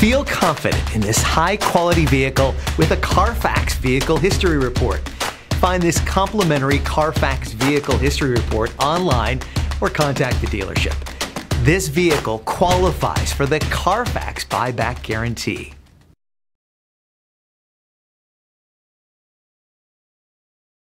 Feel confident in this high-quality vehicle with a Carfax Vehicle History Report. Find this complimentary Carfax Vehicle History Report online or contact the dealership. This vehicle qualifies for the Carfax Buyback Guarantee.